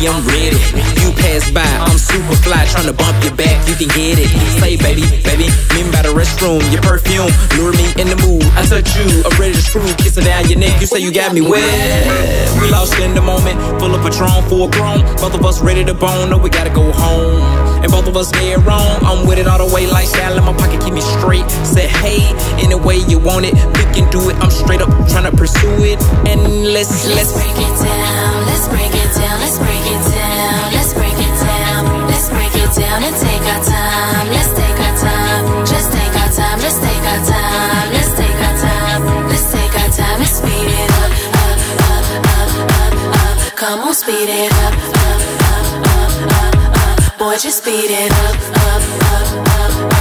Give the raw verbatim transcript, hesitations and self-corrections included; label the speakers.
Speaker 1: baby, I'm ready. You pass by, I'm super fly, tryna bump your back, you can get it. Say, baby, baby, mean by the restroom, your perfume, lure me in the mood. I touch you, I'm ready to screw, kissing down your neck, you say you got me wet. We lost in the moment, full of Patron, full grown. Both of us ready to bone, no, we gotta go home. And both of us get wrong, I'm with it all the way, lifestyle in my pocket, keep me straight. Said, hey, any way you want it, we can do it. I'm straight up tryna pursue it, and let's let's,
Speaker 2: let's break it down, let's break it down, let's break it down, let's break it down, let's break it down and take our time, let's take our time, just take our time, let's take our time, let's take our time, let's take our time and speed it up, up, up, up, up, up. Come on, speed it up, up, up, up, up, up. Boy, just speed it up, up, up, up, up.